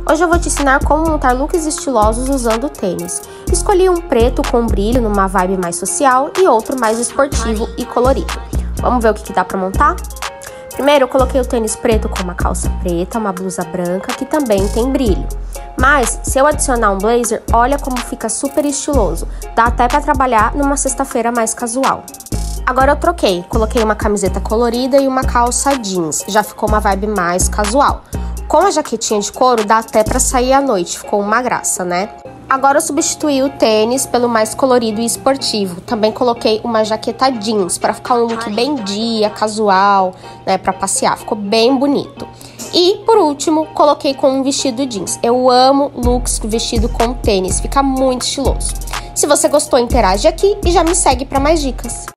Hoje eu vou te ensinar como montar looks estilosos usando tênis. Escolhi um preto com brilho numa vibe mais social e outro mais esportivo e colorido. Vamos ver o que dá pra montar? Primeiro eu coloquei o tênis preto com uma calça preta, uma blusa branca que também tem brilho. Mas se eu adicionar um blazer, olha como fica super estiloso. Dá até pra trabalhar numa sexta-feira mais casual. Agora eu troquei, coloquei uma camiseta colorida e uma calça jeans, já ficou uma vibe mais casual. Com a jaquetinha de couro dá até pra sair à noite, ficou uma graça, né? Agora eu substituí o tênis pelo mais colorido e esportivo. Também coloquei uma jaqueta jeans para ficar um look bem dia, casual, né, para passear. Ficou bem bonito. E, por último, coloquei com um vestido jeans. Eu amo looks vestido com tênis, fica muito estiloso. Se você gostou, interage aqui e já me segue para mais dicas.